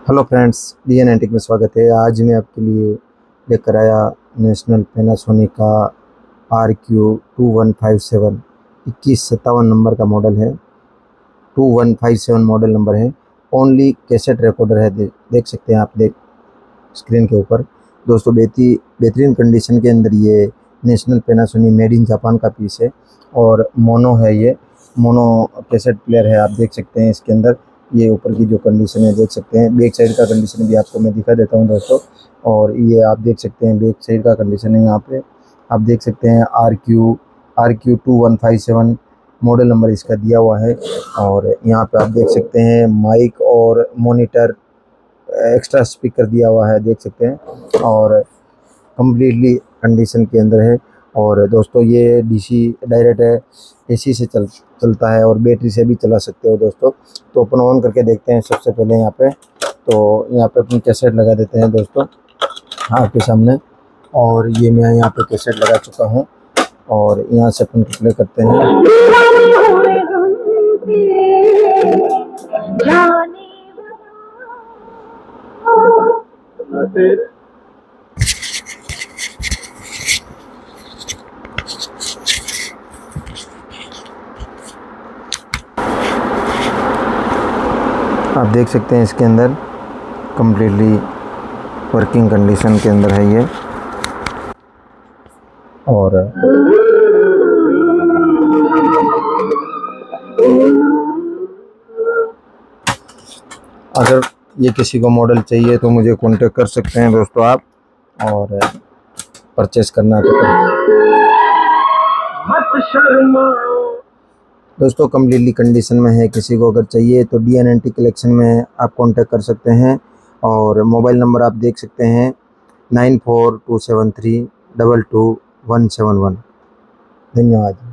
Hello friends, DN antique में स्वागत है। आज मैं आपके लिए लेकर आया नेशनल पैनासोनिक का RQ2157 2157 नंबर का मॉडल है। 2157 मॉडल नंबर है। ओनली कैसेट रिकॉर्डर है। देख सकते हैं आप स्क्रीन के ऊपर। दोस्तों बेहतरीन कंडीशन के अंदर ये National Panasonic made in Japan का पीस है और मोनो है। ये मोनो कैसेट प्लेयर है। आप देख सकते हैं इसके अंदर ये ऊपर की जो कंडीशन है देख सकते हैं। बैक साइड का कंडीशन भी आपको मैं दिखा देता हूं दोस्तों। और ये आप देख सकते हैं बैक साइड का कंडीशन है। यहाँ पे आप देख सकते हैं RQ2157 मॉडल नंबर इसका दिया हुआ है। और यहाँ पे आप देख सकते हैं माइक और मॉनिटर एक्स्ट्रा स्पीकर दिया हुआ है, देख सकते हैं। और कम्प्लीटली कंडीशन के अंदर है। और दोस्तों ये DC डायरेक्ट है, AC से चलता है और बैटरी से भी चला सकते हो दोस्तों। तो अपन ऑन करके देखते हैं सबसे पहले यहाँ पे। तो यहाँ पे अपनी कैसेट लगा देते हैं दोस्तों आपके सामने। और ये मैं यहाँ पे कैसेट लगा चुका हूँ और यहाँ से अपन प्ले करते हैं। आप देख सकते हैं इसके अंदर कम्प्लीटली वर्किंग कंडीशन के अंदर है ये। और अगर ये किसी को मॉडल चाहिए तो मुझे कांटेक्ट कर सकते हैं दोस्तों आप, और परचेस करना तो दोस्तों कम्प्लीटली कंडीशन में है। किसी को अगर चाहिए तो DN एंटीक कलेक्शन में आप कांटेक्ट कर सकते हैं। और मोबाइल नंबर आप देख सकते हैं 9427322171। धन्यवाद।